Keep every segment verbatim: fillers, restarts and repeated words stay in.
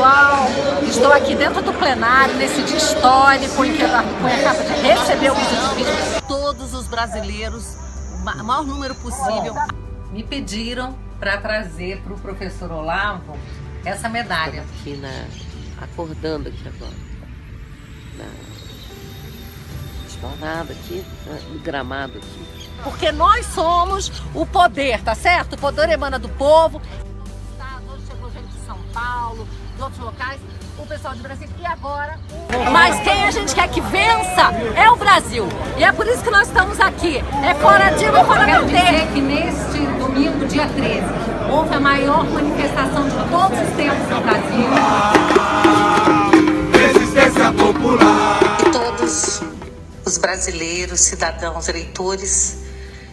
pessoal, estou aqui dentro do plenário, nesse dia histórico em que eu acabo de receber o pedido de impeachment de todos os brasileiros, o maior número possível. Me pediram para trazer para o professor Olavo essa medalha. Aqui na, acordando aqui agora, na esplanada aqui, no gramado aqui. Porque nós somos o poder, tá certo? O poder emana do povo. Hoje chegou gente de São Paulo, de outros locais, o pessoal de Brasília e agora. Mas quem a gente quer que vença é o Brasil. E é por isso que nós estamos aqui. É fora Dilma, fora P T. Quero dizer que neste domingo, dia treze, houve a maior manifestação de todos os tempos no Brasil. Resistência popular. E todos os brasileiros, cidadãos, eleitores.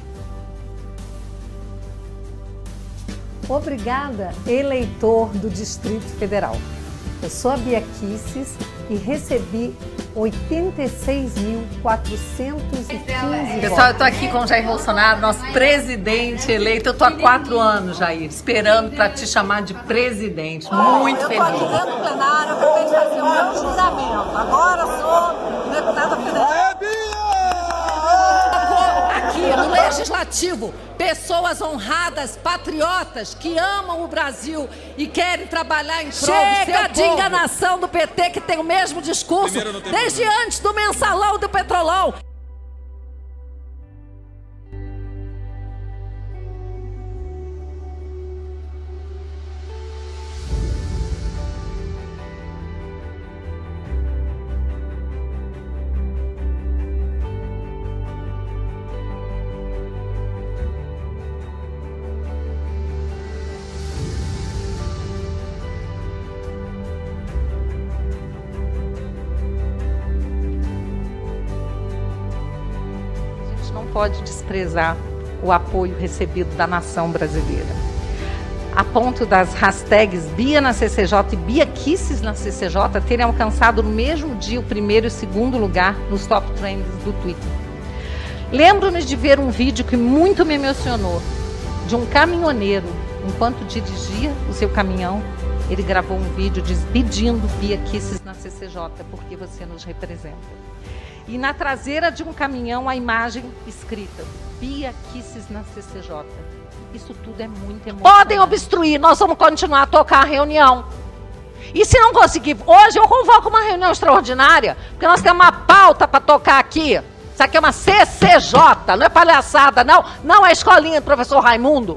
Obrigada, eleitor do Distrito Federal. Eu sou a Bia Kicis e recebi oitenta e seis mil quatrocentos e quinze Pessoal, eu estou aqui com o Jair Bolsonaro, nosso presidente eleito. Eu estou há quatro anos, Jair, esperando para te chamar de presidente. Muito feliz. Eu estou aqui dentro do plenário, eu acabei de fazer o meu juramento. Agora sou deputada federal. Aqui no Legislativo, pessoas honradas, patriotas, que amam o Brasil e querem trabalhar em prol do seu povo. Chega de enganação do P T, que tem o mesmo discurso desde antes do mensalão do Petrolão. Não pode desprezar o apoio recebido da nação brasileira. A ponto das hashtags Bia na C C J e Bia Kicis na C C J terem alcançado no mesmo dia o primeiro e o segundo lugar nos top trends do Twitter. Lembro-me de ver um vídeo que muito me emocionou, de um caminhoneiro, enquanto dirigia o seu caminhão, ele gravou um vídeo despedindo Bia Kicis na C C J, porque você nos representa. E na traseira de um caminhão a imagem escrita, Bia Kicis na C C J. Isso tudo é muito emocionante. Podem obstruir, nós vamos continuar a tocar a reunião. E se não conseguir, hoje eu convoco uma reunião extraordinária, porque nós temos uma pauta para tocar aqui. Isso aqui é uma C C J, não é palhaçada, não. Não é escolinha do professor Raimundo.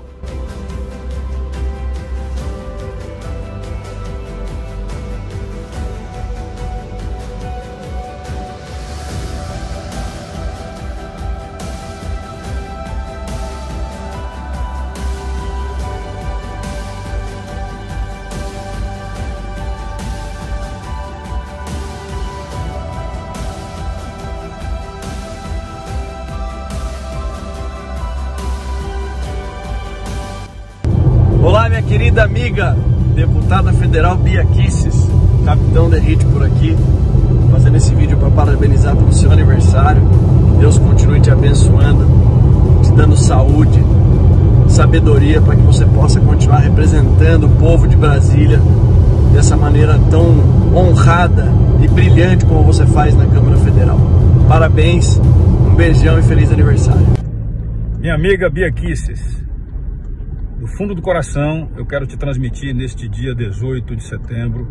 Olá, minha querida amiga, deputada federal Bia Kicis, capitão da Elite por aqui, fazendo esse vídeo para parabenizar pelo seu aniversário. Deus continue te abençoando, te dando saúde, sabedoria para que você possa continuar representando o povo de Brasília dessa maneira tão honrada e brilhante como você faz na Câmara Federal. Parabéns, um beijão e feliz aniversário. Minha amiga Bia Kicis, do fundo do coração, eu quero te transmitir neste dia dezoito de setembro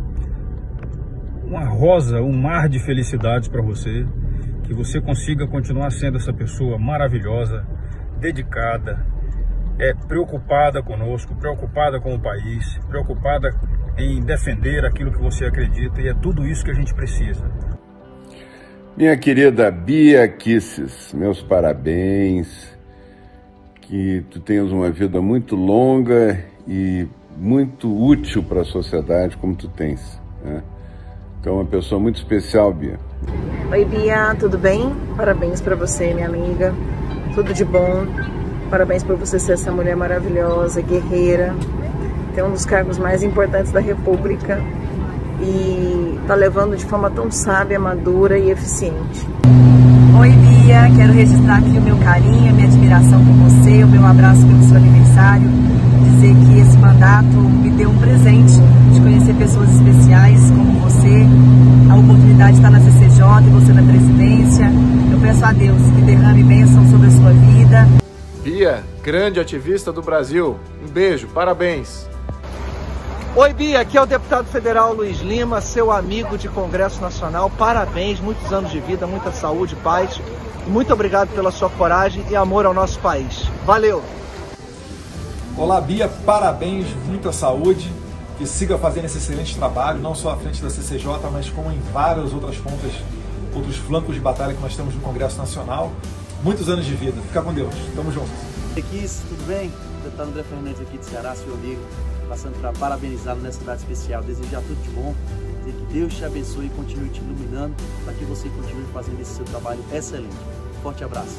uma rosa, um mar de felicidades para você, que você consiga continuar sendo essa pessoa maravilhosa, dedicada, é, preocupada conosco, preocupada com o país, preocupada em defender aquilo que você acredita, e é tudo isso que a gente precisa. Minha querida Bia Kicis, meus parabéns. Que tu tenhas uma vida muito longa e muito útil para a sociedade como tu tens, né? Então, é uma pessoa muito especial, Bia. Oi, Bia, tudo bem? Parabéns para você, minha amiga. Tudo de bom. Parabéns por você ser essa mulher maravilhosa, guerreira. Tem um dos cargos mais importantes da República e tá levando de forma tão sábia, madura e eficiente. Oi, Bia, quero registrar aqui o meu carinho, a minha admiração por você, o meu abraço pelo seu aniversário, dizer que esse mandato me deu um presente de conhecer pessoas especiais como você, a oportunidade de estar na C C J e você na presidência. Eu peço a Deus que derrame bênção sobre a sua vida. Bia, grande ativista do Brasil, um beijo, parabéns. Oi Bia, aqui é o deputado federal Luiz Lima, seu amigo de Congresso Nacional. Parabéns, muitos anos de vida, muita saúde, paz. Muito obrigado pela sua coragem e amor ao nosso país. Valeu! Olá Bia, parabéns, muita saúde, que siga fazendo esse excelente trabalho, não só à frente da C C J, mas como em várias outras pontas, outros flancos de batalha que nós temos no Congresso Nacional. Muitos anos de vida, fica com Deus, tamo junto. Aqui, tudo bem? Deputado André Fernandes aqui de Ceará, seu amigo, passando para parabenizá-lo nessa data especial, desejar tudo de bom, dizer que Deus te abençoe e continue te iluminando para que você continue fazendo esse seu trabalho excelente. Forte abraço.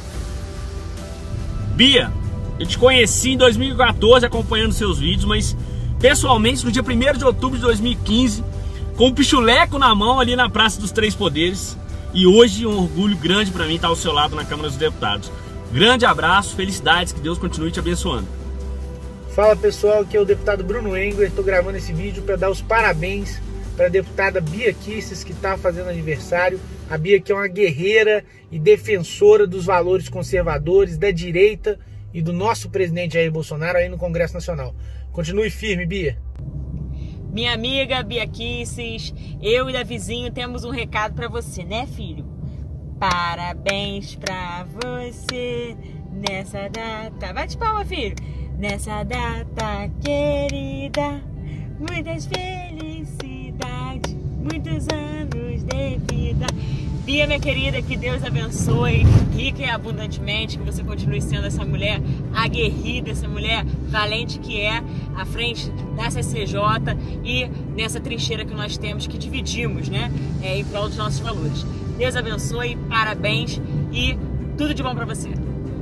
Bia, eu te conheci em dois mil e quatorze acompanhando seus vídeos, mas pessoalmente no dia primeiro de outubro de dois mil e quinze, com um pichuleco na mão ali na Praça dos Três Poderes, e hoje um orgulho grande para mim estar ao seu lado na Câmara dos Deputados. Grande abraço, felicidades, que Deus continue te abençoando. Fala pessoal, aqui é o deputado Bruno Engler, estou gravando esse vídeo para dar os parabéns para a deputada Bia Kicis, que está fazendo aniversário. A Bia que é uma guerreira e defensora dos valores conservadores, da direita e do nosso presidente Jair Bolsonaro aí no Congresso Nacional. Continue firme, Bia. Minha amiga Bia Kicis, eu e Davizinho temos um recado para você, né filho? Parabéns pra você nessa data. Bate palma, filho. Nessa data querida, muitas felicidades, muitos anos de vida. Bia, minha querida, que Deus abençoe rica e abundantemente, que você continue sendo essa mulher aguerrida, essa mulher valente que é à frente da C C J e nessa trincheira que nós temos, que dividimos, né, é, em prol dos nossos valores. Deus abençoe, parabéns e tudo de bom pra você.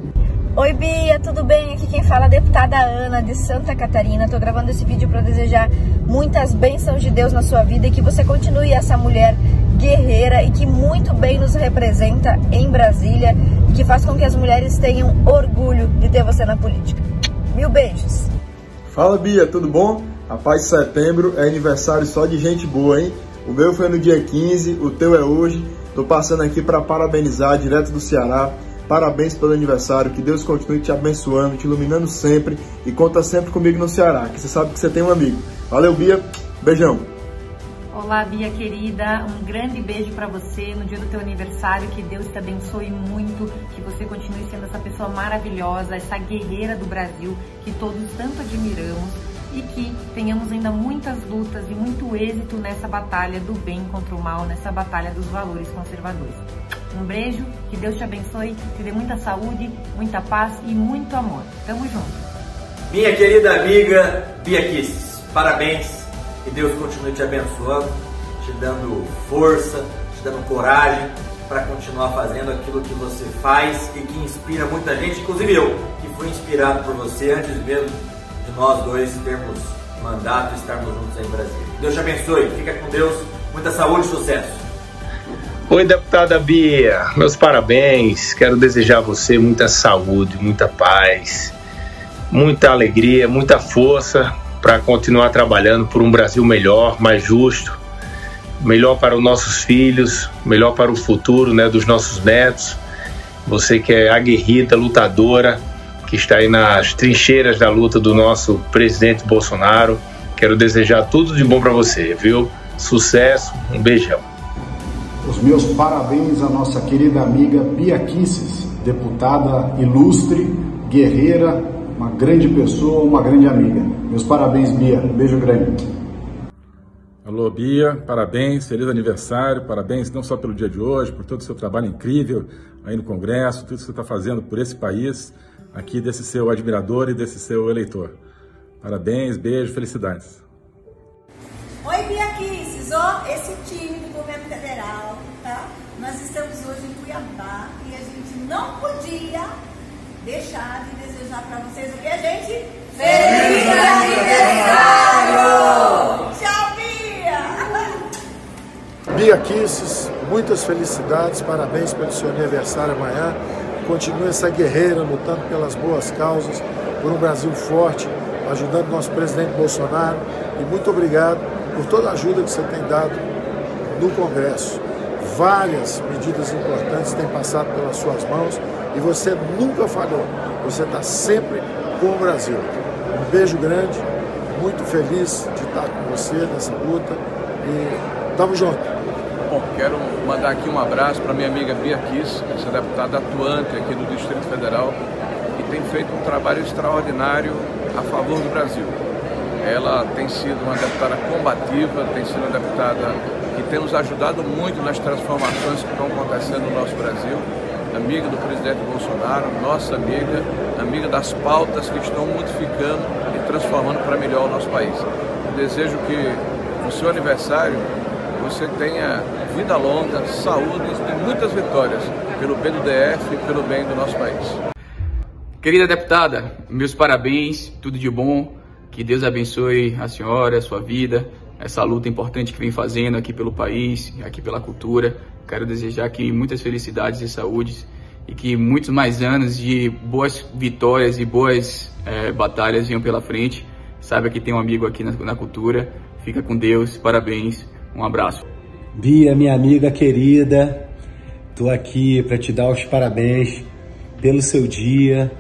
Oi Bia, tudo bem? Aqui quem fala é a deputada Ana de Santa Catarina. Estou gravando esse vídeo para desejar muitas bênçãos de Deus na sua vida e que você continue essa mulher guerreira e que muito bem nos representa em Brasília e que faz com que as mulheres tenham orgulho de ter você na política. Mil beijos! Fala Bia, tudo bom? Rapaz, setembro é aniversário só de gente boa, hein? O meu foi no dia quinze, o teu é hoje. Tô passando aqui para parabenizar direto do Ceará. Parabéns pelo aniversário, que Deus continue te abençoando, te iluminando sempre e conta sempre comigo no Ceará, que você sabe que você tem um amigo. Valeu, Bia. Beijão. Olá, Bia querida. Um grande beijo para você no dia do teu aniversário. Que Deus te abençoe muito, que você continue sendo essa pessoa maravilhosa, essa guerreira do Brasil que todos tanto admiramos e que tenhamos ainda muitas lutas e muito êxito nessa batalha do bem contra o mal, nessa batalha dos valores conservadores. Um beijo, que Deus te abençoe, te dê muita saúde, muita paz e muito amor. Tamo junto. Minha querida amiga Bia Kicis, parabéns, que Deus continue te abençoando, te dando força, te dando coragem para continuar fazendo aquilo que você faz e que inspira muita gente, inclusive eu, que fui inspirado por você antes mesmo de nós dois termos mandato e estarmos juntos aí em Brasília. Deus te abençoe, fica com Deus, muita saúde e sucesso. Oi, deputada Bia, meus parabéns, quero desejar a você muita saúde, muita paz, muita alegria, muita força para continuar trabalhando por um Brasil melhor, mais justo, melhor para os nossos filhos, melhor para o futuro, né, dos nossos netos. Você que é aguerrida, lutadora, que está aí nas trincheiras da luta do nosso presidente Bolsonaro, quero desejar tudo de bom para você, viu? Sucesso, um beijão. Os meus parabéns à nossa querida amiga Bia Kicis, deputada ilustre, guerreira, uma grande pessoa, uma grande amiga. Meus parabéns, Bia. Um beijo grande. Alô, Bia, parabéns, feliz aniversário, parabéns não só pelo dia de hoje, por todo o seu trabalho incrível aí no Congresso, tudo que você está fazendo por esse país, aqui desse seu admirador e desse seu eleitor. Parabéns, beijo, felicidades. Oi, Bia Kicis, ó, esse time do governo federal, tá? Nós estamos hoje em Cuiabá e a gente não podia deixar de desejar para vocês o que a gente... Feliz aniversário! Tchau, Bia! Bia Kicis, muitas felicidades, parabéns pelo seu aniversário amanhã. Continue essa guerreira lutando pelas boas causas, por um Brasil forte, ajudando o nosso presidente Bolsonaro, e muito obrigado por toda a ajuda que você tem dado no Congresso. Várias medidas importantes têm passado pelas suas mãos e você nunca falhou. Você está sempre com o Brasil. Um beijo grande, muito feliz de estar com você nessa luta e tamo junto. Bom, quero mandar aqui um abraço para minha amiga Bia Kicis, essa deputada atuante aqui do Distrito Federal, que tem feito um trabalho extraordinário a favor do Brasil. Ela tem sido uma deputada combativa, tem sido uma deputada que tem nos ajudado muito nas transformações que estão acontecendo no nosso Brasil, amiga do presidente Bolsonaro, nossa amiga, amiga das pautas que estão modificando e transformando para melhor o nosso país. Eu desejo que no seu aniversário você tenha vida longa, saúde e muitas vitórias pelo bem do D F e pelo bem do nosso país. Querida deputada, meus parabéns, tudo de bom, que Deus abençoe a senhora, a sua vida, essa luta importante que vem fazendo aqui pelo país, aqui pela cultura. Quero desejar aqui muitas felicidades e saúde e que muitos mais anos de boas vitórias e boas é, batalhas venham pela frente. Saiba que tem um amigo aqui na, na cultura. Fica com Deus, parabéns, um abraço. Bia, minha amiga querida, tô aqui para te dar os parabéns pelo seu dia,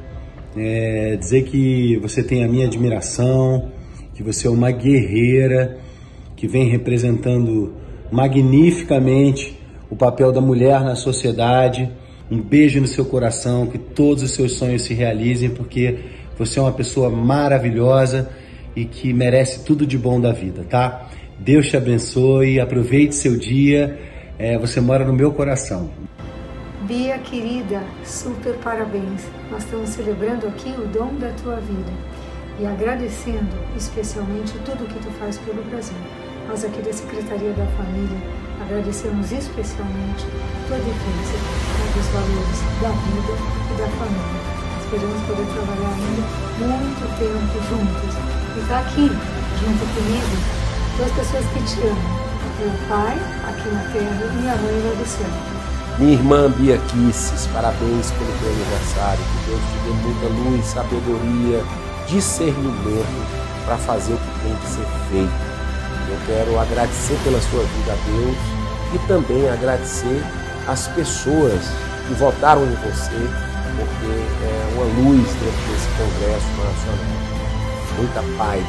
é, dizer que você tem a minha admiração, que você é uma guerreira, que vem representando magnificamente o papel da mulher na sociedade. Um beijo no seu coração, que todos os seus sonhos se realizem, porque você é uma pessoa maravilhosa e que merece tudo de bom da vida, tá? Deus te abençoe, aproveite seu dia, é, você mora no meu coração. Bia, querida, super parabéns. Nós estamos celebrando aqui o dom da tua vida e agradecendo especialmente tudo que tu faz pelo Brasil. Nós aqui da Secretaria da Família agradecemos especialmente tua defesa dos valores da vida e da família. Esperamos poder trabalhar ainda muito tempo juntos. E tá aqui, junto comigo, duas pessoas que te amam. Meu pai, aqui na terra, e minha mãe lá do céu. Minha irmã Bia Kicis, parabéns pelo teu aniversário. Que Deus te dê muita luz, sabedoria, discernimento para fazer o que tem que ser feito. Eu quero agradecer pela sua vida a Deus e também agradecer as pessoas que votaram em você, porque é uma luz dentro desse Congresso Nacional. Muita paz.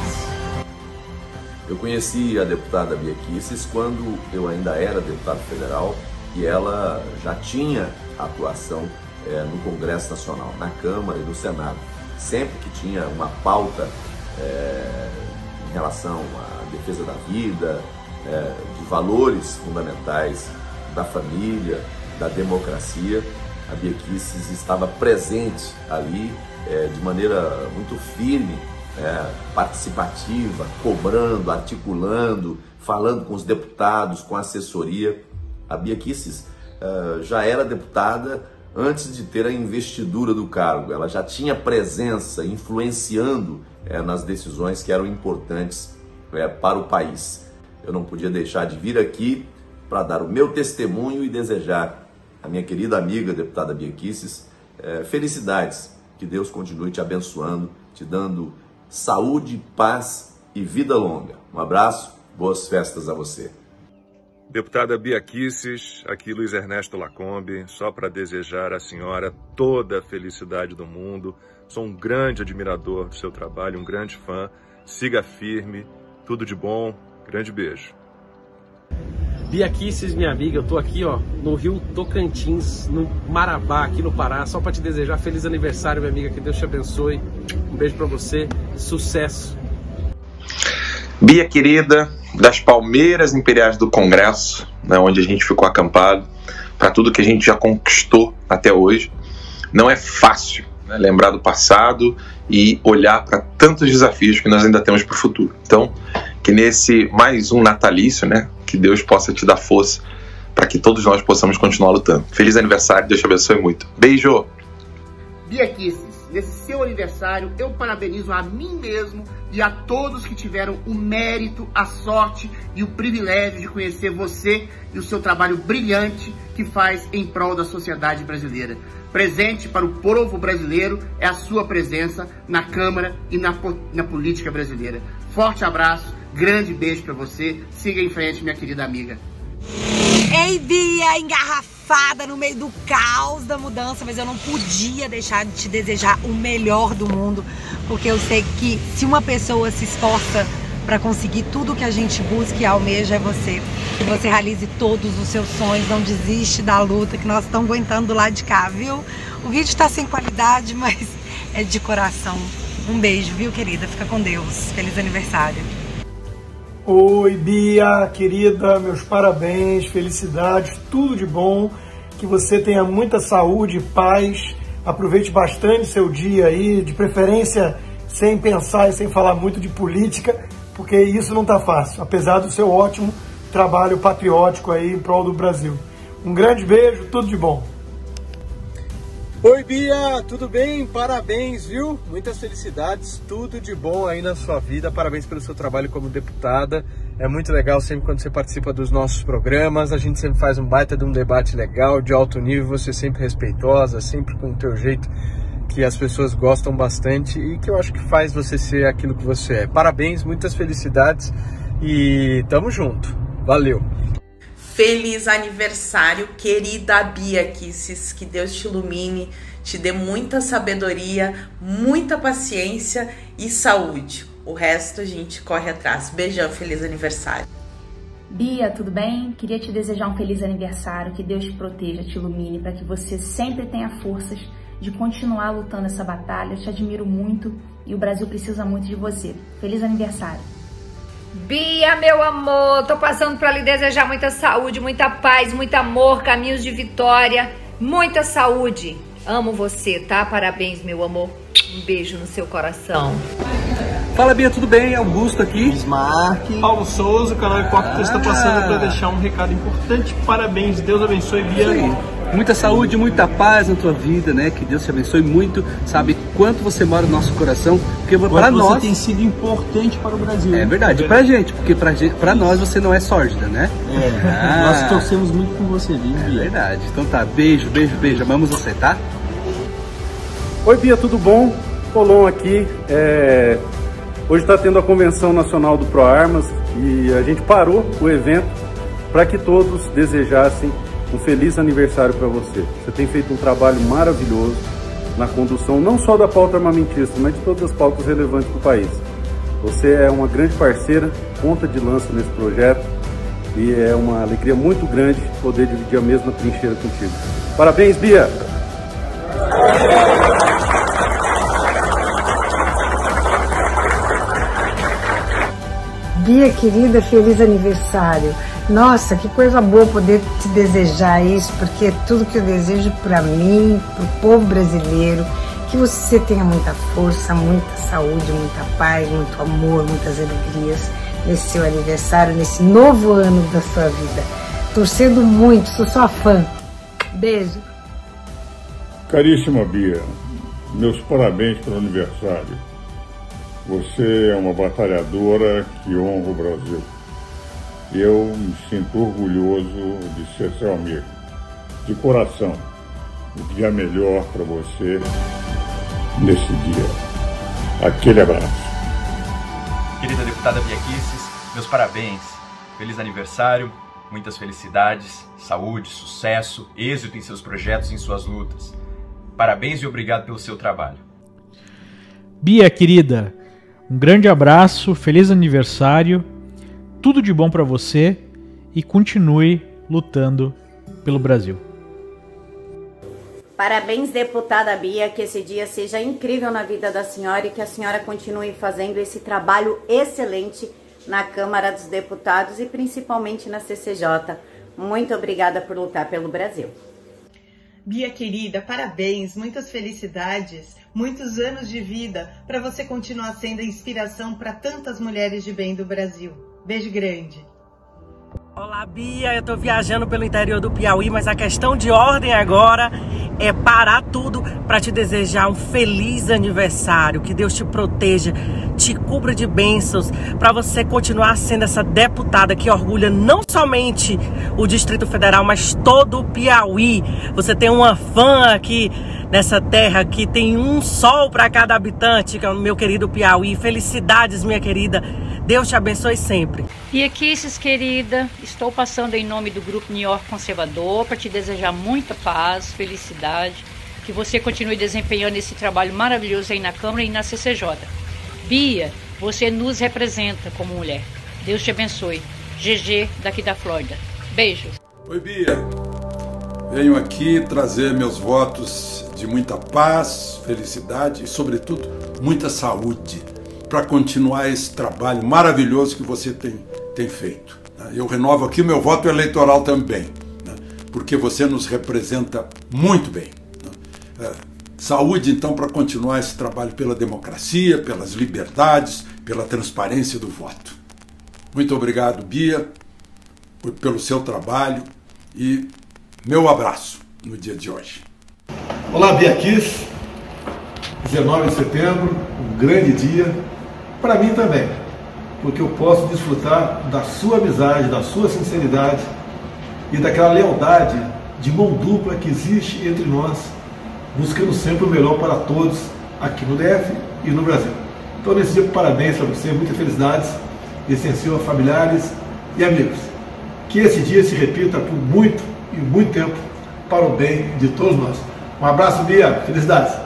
Eu conheci a deputada Bia Kicis quando eu ainda era deputado federal e ela já tinha atuação é, no Congresso Nacional, na Câmara e no Senado. Sempre que tinha uma pauta é, em relação à defesa da vida, é, de valores fundamentais da família, da democracia, a Bia Kicis estava presente ali é, de maneira muito firme, é, participativa, cobrando, articulando, falando com os deputados, com a assessoria. A Bia Kicis é, já era deputada antes de ter a investidura do cargo. Ela já tinha presença, influenciando é, nas decisões que eram importantes é, para o país. Eu não podia deixar de vir aqui para dar o meu testemunho e desejar à minha querida amiga, deputada Bia Kicis, é, felicidades. Que Deus continue te abençoando, te dando saúde, paz e vida longa. Um abraço, boas festas a você. Deputada Bia Kicis, aqui Luiz Ernesto Lacombe, só para desejar à senhora toda a felicidade do mundo. Sou um grande admirador do seu trabalho, um grande fã. Siga firme, tudo de bom, grande beijo. Bia Kicis, minha amiga, eu tô aqui ó, no Rio Tocantins, no Marabá, aqui no Pará, só para te desejar feliz aniversário, minha amiga, que Deus te abençoe. Um beijo para você, sucesso. Bia querida, das Palmeiras Imperiais do Congresso, né, onde a gente ficou acampado, para tudo que a gente já conquistou até hoje. Não é fácil, né, lembrar do passado e olhar para tantos desafios que nós ainda temos para o futuro. Então, que nesse mais um natalício, né, que Deus possa te dar força para que todos nós possamos continuar lutando. Feliz aniversário, Deus te abençoe muito. Beijo! Bia Kicis, nesse seu aniversário, eu parabenizo a mim mesmo e a todos que tiveram o mérito, a sorte e o privilégio de conhecer você e o seu trabalho brilhante que faz em prol da sociedade brasileira. Presente para o povo brasileiro é a sua presença na Câmara e na, na política brasileira. Forte abraço, grande beijo para você. Siga em frente, minha querida amiga. Ei, Bia, engarrafada no meio do caos da mudança, mas eu não podia deixar de te desejar o melhor do mundo, porque eu sei que se uma pessoa se esforça para conseguir tudo que a gente busca e almeja é você. Que você realize todos os seus sonhos, não desiste da luta que nós estamos aguentando do lado de cá, viu? O vídeo está sem qualidade, mas é de coração. Um beijo, viu, querida? Fica com Deus. Feliz aniversário. Oi, Bia, querida, meus parabéns, felicidades, tudo de bom. Que você tenha muita saúde, paz. Aproveite bastante seu dia aí, de preferência sem pensar e sem falar muito de política, porque isso não tá fácil, apesar do seu ótimo trabalho patriótico aí em prol do Brasil. Um grande beijo, tudo de bom. Oi, Bia, tudo bem? Parabéns, viu? Muitas felicidades, tudo de bom aí na sua vida. Parabéns pelo seu trabalho como deputada. É muito legal sempre quando você participa dos nossos programas. A gente sempre faz um baita de um debate legal, de alto nível. Você sempre respeitosa, sempre com o teu jeito que as pessoas gostam bastante e que eu acho que faz você ser aquilo que você é. Parabéns, muitas felicidades e tamo junto. Valeu! Feliz aniversário, querida Bia Kisses, que Deus te ilumine, te dê muita sabedoria, muita paciência e saúde. O resto a gente corre atrás. Beijão, feliz aniversário. Bia, tudo bem? Queria te desejar um feliz aniversário, que Deus te proteja, te ilumine, para que você sempre tenha forças de continuar lutando essa batalha. Eu te admiro muito e o Brasil precisa muito de você. Feliz aniversário. Bia, meu amor, tô passando para lhe desejar muita saúde, muita paz, muito amor, caminhos de vitória, muita saúde. Amo você, tá? Parabéns, meu amor. Um beijo no seu coração. Fala, Bia, tudo bem? Augusto aqui. Bismarck. Paulo Souza, o canal Hipócritas está passando para deixar um recado importante. Parabéns, Deus abençoe, Bia. Muita saúde, muita paz na tua vida, né? Que Deus te abençoe muito. Sabe quanto você mora no nosso coração, porque para nós você tem sido importante para o Brasil. É verdade, pra gente, porque pra, gente, pra nós você não é sórdida, né? É, ah, nós torcemos muito com você, viu, Bia? É verdade. Então tá, beijo, beijo, beijo. Amamos você, tá? Oi, Bia, tudo bom? Colom aqui. É... Hoje está tendo a Convenção Nacional do ProArmas e a gente parou o evento para que todos desejassem um feliz aniversário para você. Você tem feito um trabalho maravilhoso na condução não só da pauta armamentista, mas de todas as pautas relevantes do país. Você é uma grande parceira, ponta de lança nesse projeto e é uma alegria muito grande poder dividir a mesma trincheira contigo. Parabéns, Bia! Bia, querida, feliz aniversário. Nossa, que coisa boa poder te desejar isso, porque é tudo que eu desejo para mim, para o povo brasileiro, que você tenha muita força, muita saúde, muita paz, muito amor, muitas alegrias nesse seu aniversário, nesse novo ano da sua vida. Torcendo muito, sou sua fã. Beijo. Caríssima Bia, meus parabéns pelo aniversário. Você é uma batalhadora que honra o Brasil. E eu me sinto orgulhoso de ser seu amigo. De coração, o dia melhor para você nesse dia. Aquele abraço. Querida deputada Bia Kisses, meus parabéns. Feliz aniversário, muitas felicidades, saúde, sucesso, êxito em seus projetos e em suas lutas. Parabéns e obrigado pelo seu trabalho. Bia, querida, um grande abraço, feliz aniversário, tudo de bom para você e continue lutando pelo Brasil. Parabéns, deputada Bia, que esse dia seja incrível na vida da senhora e que a senhora continue fazendo esse trabalho excelente na Câmara dos Deputados e principalmente na C C J. Muito obrigada por lutar pelo Brasil. Bia querida, parabéns, muitas felicidades, muitos anos de vida para você continuar sendo a inspiração para tantas mulheres de bem do Brasil. Beijo grande. Olá, Bia, eu tô viajando pelo interior do Piauí, mas a questão de ordem agora é parar tudo para te desejar um feliz aniversário, que Deus te proteja, te cubra de bênçãos, para você continuar sendo essa deputada que orgulha não somente o Distrito Federal, mas todo o Piauí. Você tem uma fã aqui nessa terra que tem um sol para cada habitante, que é o meu querido Piauí. Felicidades, minha querida. Deus te abençoe sempre. Bia Kicis, querida, estou passando em nome do Grupo New York Conservador para te desejar muita paz, felicidade, que você continue desempenhando esse trabalho maravilhoso aí na Câmara e na C C J. Bia, você nos representa como mulher. Deus te abençoe. G G, daqui da Flórida. Beijos. Oi, Bia. Venho aqui trazer meus votos de muita paz, felicidade e, sobretudo, muita saúde para continuar esse trabalho maravilhoso que você tem, tem feito. Eu renovo aqui o meu voto eleitoral também, né? Porque você nos representa muito bem. Né? É, saúde, então, para continuar esse trabalho pela democracia, pelas liberdades, pela transparência do voto. Muito obrigado, Bia, pelo seu trabalho e meu abraço no dia de hoje. Olá, Bia Kicis, dezenove de setembro, um grande dia. Para mim também, porque eu posso desfrutar da sua amizade, da sua sinceridade e daquela lealdade de mão dupla que existe entre nós, buscando sempre o melhor para todos aqui no D F e no Brasil. Então, nesse dia, parabéns para você, muitas felicidades, extensão a familiares e amigos. Que esse dia se repita por muito e muito tempo para o bem de todos nós. Um abraço, Bia, felicidades!